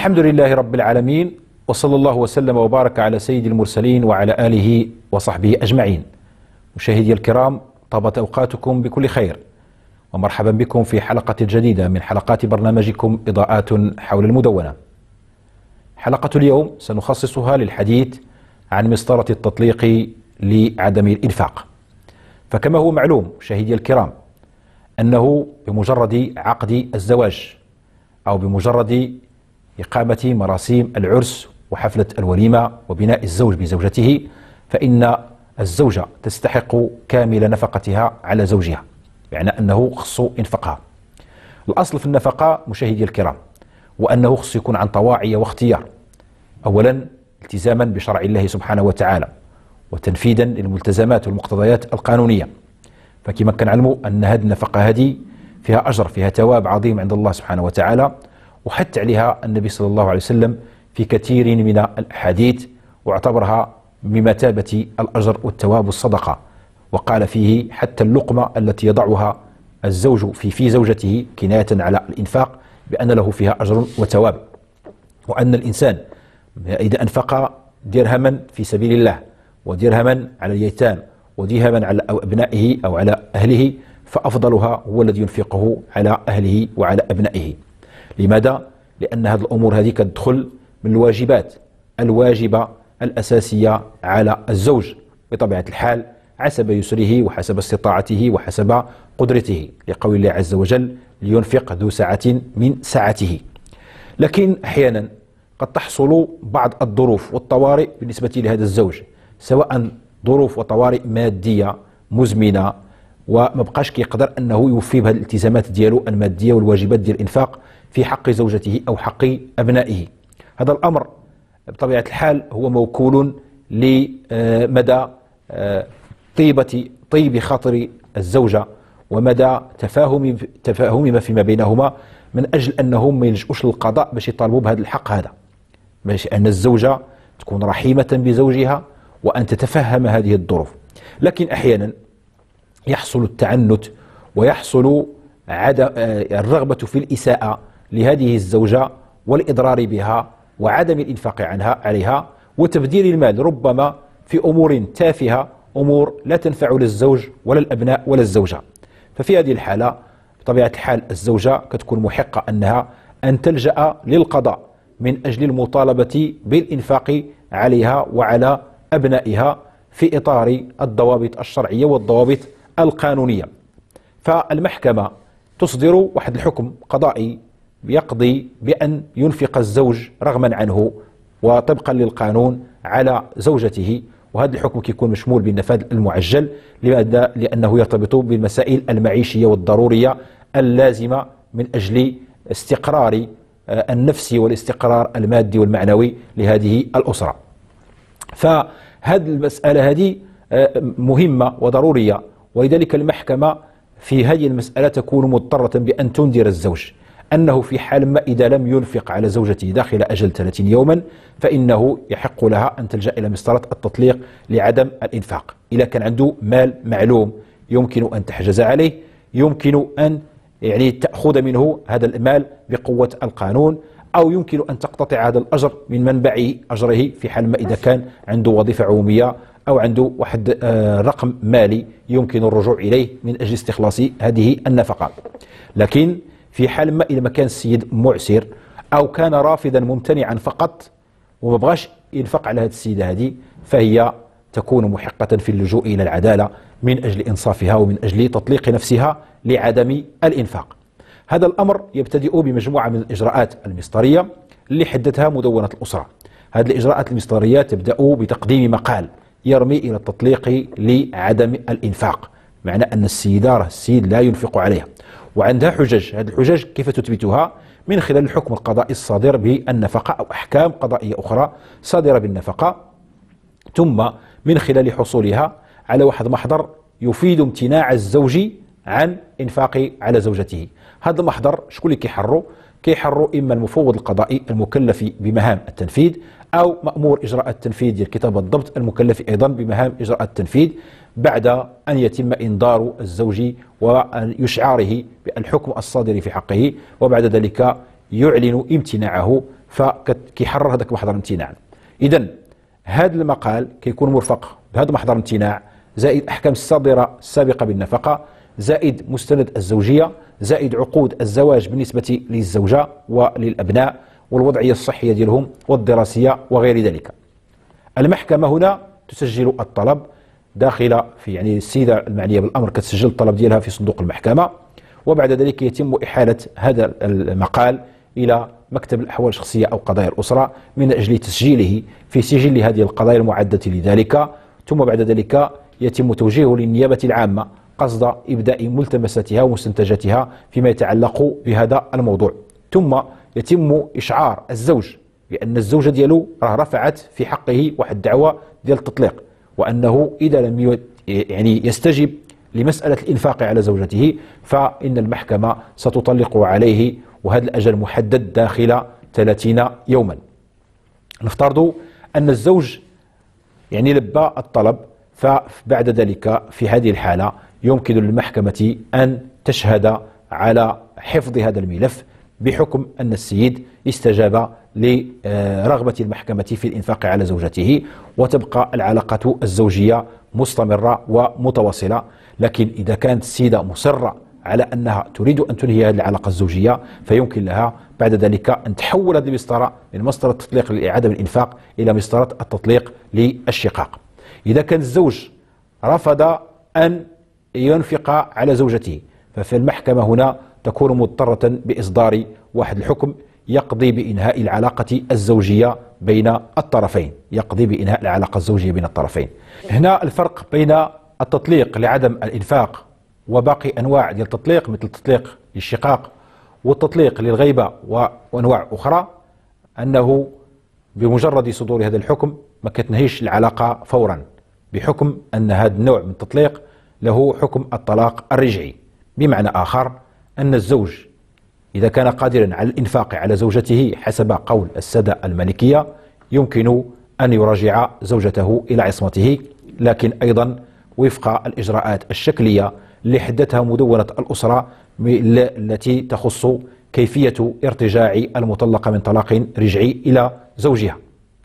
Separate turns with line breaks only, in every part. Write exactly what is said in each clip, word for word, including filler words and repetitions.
الحمد لله رب العالمين، وصلى الله وسلم وبارك على سيد المرسلين وعلى آله وصحبه أجمعين. مشاهدي الكرام، طابت أوقاتكم بكل خير، ومرحبا بكم في حلقة جديدة من حلقات برنامجكم إضاءات حول المدونة. حلقة اليوم سنخصصها للحديث عن مسطرة التطليق لعدم الإنفاق. فكما هو معلوم مشاهدي الكرام أنه بمجرد عقد الزواج أو بمجرد إقامة مراسيم العرس وحفلة الوليمة وبناء الزوج بزوجته، فإن الزوجة تستحق كامل نفقتها على زوجها، يعني أنه خص إنفقها. الأصل في النفقة مشاهدي الكرام وأنه خص يكون عن طواعية واختيار، أولا التزاما بشرع الله سبحانه وتعالى وتنفيذا للملتزمات والمقتضيات القانونية. فكما كنعلموا أن هذه النفقة هذه فيها أجر، فيها ثواب عظيم عند الله سبحانه وتعالى، وحث عليها النبي صلى الله عليه وسلم في كثير من الأحاديث، واعتبرها بمثابة الأجر والثواب والصدقة، وقال فيه حتى اللقمة التي يضعها الزوج في في زوجته كناية على الإنفاق بأن له فيها أجر وثواب، وأن الإنسان إذا أنفق درهما في سبيل الله ودرهما على اليتام ودرهما على أبنائه أو على أهله، فأفضلها هو الذي ينفقه على أهله وعلى أبنائه. لماذا؟ لأن هذه الأمور هذه تدخل من الواجبات الواجبة الأساسية على الزوج بطبيعة الحال، حسب يسره وحسب استطاعته وحسب قدرته، لقول الله عز وجل: لينفق ذو سعة من سعته. لكن أحيانا قد تحصل بعض الظروف والطوارئ بالنسبة لهذا الزوج، سواء ظروف وطوارئ مادية مزمنة وما بقاش كيقدر أنه يوفي بهذه الالتزامات ديالو المادية والواجبات ديال الإنفاق في حق زوجته أو حق أبنائه. هذا الأمر بطبيعة الحال هو موكول لمدى طيبة طيب خاطر الزوجة ومدى تفاهم تفاهمهما فيما بينهما، من أجل أنهم ما يلجؤوش للقضاء باش يطالبوا بهذا الحق هذا، باش أن الزوجة تكون رحيمة بزوجها وأن تتفهم هذه الظروف. لكن أحيانا يحصل التعنت ويحصل عدم الرغبة في الإساءة لهذه الزوجة والإضرار بها وعدم الإنفاق عنها عليها وتبذير المال ربما في أمور تافهة، أمور لا تنفع للزوج ولا الأبناء ولا الزوجة. ففي هذه الحالة بطبيعة الحال الزوجة كتكون محقة أنها أن تلجأ للقضاء من أجل المطالبة بالإنفاق عليها وعلى أبنائها في إطار الضوابط الشرعية والضوابط القانونية. فالمحكمة تصدر واحد الحكم قضائي يقضي بأن ينفق الزوج رغما عنه وطبقا للقانون على زوجته، وهذا الحكم كيكون مشمول بالنفاذ المعجل. لماذا؟ لأنه يرتبط بالمسائل المعيشية والضرورية اللازمة من أجل استقرار النفسي والاستقرار المادي والمعنوي لهذه الأسرة. فهذه المسألة هذه مهمة وضرورية، ولذلك المحكمة في هذه المسألة تكون مضطرة بأن تنذر الزوج أنه في حال ما إذا لم ينفق على زوجته داخل أجل ثلاثين يوما فإنه يحق لها أن تلجأ إلى مسطرة التطليق لعدم الإنفاق. إذا كان عنده مال معلوم يمكن أن تحجز عليه، يمكن أن يعني تأخذ منه هذا المال بقوة القانون، أو يمكن أن تقتطع هذا الأجر من منبع أجره في حال ما إذا كان عنده وظيفة عمومية أو عنده واحد رقم مالي يمكن الرجوع إليه من أجل استخلاص هذه النفقة. لكن في حال ما إذا ما كان السيد معسر أو كان رافضا ممتنعا فقط وما بغاش ينفق على هذه السيدة هذه، فهي تكون محقة في اللجوء إلى العدالة من أجل إنصافها ومن أجل تطليق نفسها لعدم الإنفاق. هذا الأمر يبتدئ بمجموعة من الإجراءات المسطرية اللي حددها مدونة الأسرة. هذه الإجراءات المسطرية تبدأ بتقديم مقال يرمي إلى التطليق لعدم الإنفاق، معنى أن السيدة السيد لا ينفق عليها وعندها حجج. هذه الحجج كيف تثبتها؟ من خلال الحكم القضائي الصادر بالنفقة أو أحكام قضائية أخرى صادرة بالنفقة، ثم من خلال حصولها على واحد محضر يفيد امتناع الزوج عن إنفاق على زوجته. هذا المحضر شكون اللي كيحرو؟ كيحرو إما المفوض القضائي المكلف بمهام التنفيذ أو مأمور إجراء التنفيذ ديال كتاب الضبط المكلف أيضا بمهام إجراء التنفيذ، بعد أن يتم إنذار الزوج ويشعاره بالحكم الصادر في حقه، وبعد ذلك يعلن امتناعه فكيحرر هذاك محضر الامتناع. اذا هذا المقال كيكون مرفق بهذا محضر الامتناع، زائد احكام الصادره السابقه بالنفقه، زائد مستند الزوجيه، زائد عقود الزواج بالنسبه للزوجه وللابناء والوضعيه الصحيه ديالهم والدراسيه وغير ذلك. المحكمه هنا تسجل الطلب داخل في يعني السيده المعنيه بالامر كتسجل الطلب ديالها في صندوق المحكمه، وبعد ذلك يتم احاله هذا المقال الى مكتب الاحوال الشخصيه او قضايا الاسره من اجل تسجيله في سجل هذه القضايا المعده لذلك، ثم بعد ذلك يتم توجيهه للنيابه العامه قصد ابداء ملتمساتها ومستنتجاتها فيما يتعلق بهذا الموضوع، ثم يتم اشعار الزوج بان الزوجه ديالو راه رفعت في حقه واحد الدعوه ديال التطليق، وانه اذا لم يعني يستجب لمساله الانفاق على زوجته فان المحكمه ستطلق عليه، وهذا الاجل محدد داخل ثلاثين يوما. نفترض ان الزوج يعني لبى الطلب، فبعد ذلك في هذه الحاله يمكن للمحكمه ان تشهد على حفظ هذا الملف بحكم ان السيد استجاب لرغبه المحكمه في الانفاق على زوجته، وتبقى العلاقه الزوجيه مستمره ومتواصله. لكن اذا كانت السيده مصره على انها تريد ان تنهي هذه العلاقه الزوجيه فيمكن لها بعد ذلك ان تحول هذه المسطره من مسطره التطليق لعدم الانفاق الى مسطره التطليق للشقاق. اذا كان الزوج رفض ان ينفق على زوجته ففي المحكمه هنا تكون مضطره باصدار واحد الحكم يقضي بانهاء العلاقه الزوجيه بين الطرفين، يقضي بانهاء العلاقه الزوجيه بين الطرفين. هنا الفرق بين التطليق لعدم الانفاق وباقي انواع ديال التطليق مثل التطليق للشقاق والتطليق للغيبه وانواع اخرى، انه بمجرد صدور هذا الحكم ما كتنهيش العلاقه فورا، بحكم ان هذا النوع من التطليق له حكم الطلاق الرجعي. بمعنى اخر ان الزوج اذا كان قادرا على الانفاق على زوجته حسب قول الساده المالكيه يمكن ان يراجع زوجته الى عصمته، لكن ايضا وفق الاجراءات الشكليه اللي حددها مدونه الاسره التي تخص كيفيه ارتجاع المطلقه من طلاق رجعي الى زوجها.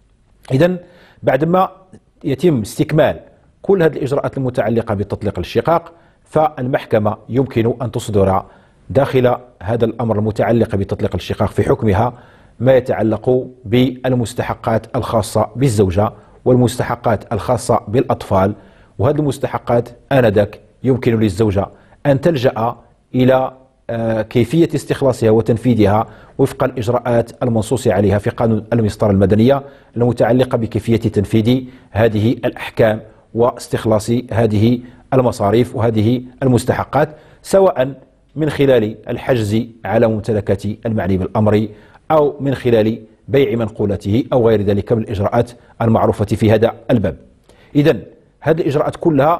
اذا بعدما يتم استكمال كل هذه الاجراءات المتعلقه بالتطليق للشقاق فالمحكمه يمكن ان تصدر داخل هذا الامر المتعلق بتطليق الشقاق في حكمها ما يتعلق بالمستحقات الخاصه بالزوجه والمستحقات الخاصه بالاطفال. وهذه المستحقات آنذاك يمكن للزوجة أن تلجأ إلى كيفية استخلاصها وتنفيذها وفق الإجراءات المنصوص عليها في قانون المسطرة المدنية المتعلقة بكيفية تنفيذ هذه الأحكام واستخلاص هذه المصاريف وهذه المستحقات، سواء من خلال الحجز على ممتلكات المعني بالأمر أو من خلال بيع منقولته أو غير ذلك من الإجراءات المعروفة في هذا الباب. إذن هذه الإجراءات كلها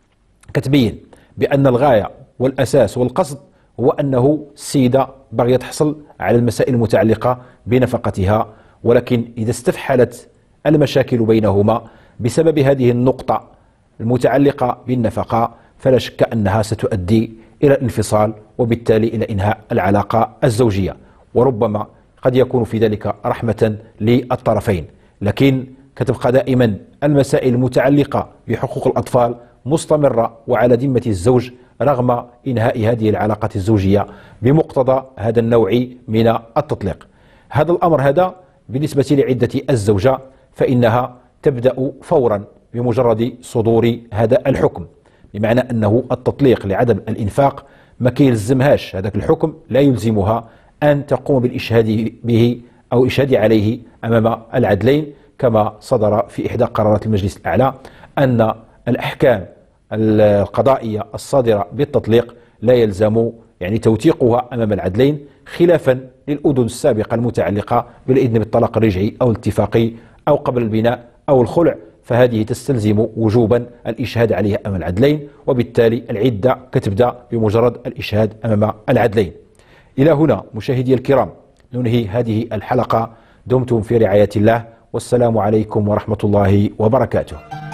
كتبين بأن الغاية والأساس والقصد هو أنه السيدة باغية تحصل على المسائل المتعلقة بنفقتها، ولكن إذا استفحلت المشاكل بينهما بسبب هذه النقطة المتعلقة بالنفقة فلا شك أنها ستؤدي إلى الانفصال وبالتالي إلى إنهاء العلاقة الزوجية، وربما قد يكون في ذلك رحمة للطرفين. لكن كتبقى دائما المسائل المتعلقة بحقوق الأطفال مستمرة وعلى ذمة الزوج رغم إنهاء هذه العلاقة الزوجية بمقتضى هذا النوع من التطليق. هذا الأمر هذا بالنسبة لعدة الزوجة فإنها تبدأ فورا بمجرد صدور هذا الحكم، بمعنى أنه التطليق لعدم الإنفاق ما كيلزمهاش هذاك الحكم، لا يلزمها أن تقوم بالإشهاد به أو إشهاد عليه أمام العدلين، كما صدر في إحدى قرارات المجلس الأعلى أن الأحكام القضائية الصادرة بالتطليق لا يلزم يعني توثيقها أمام العدلين، خلافا للأذن السابقة المتعلقة بالإذن بالطلاق الرجعي أو الاتفاقي أو قبل البناء أو الخلع، فهذه تستلزم وجوبا الإشهاد عليها أمام العدلين، وبالتالي العدة كتبدأ بمجرد الإشهاد أمام العدلين. إلى هنا مشاهدي الكرام ننهي هذه الحلقة، دمتم في رعاية الله، والسلام عليكم ورحمة الله وبركاته.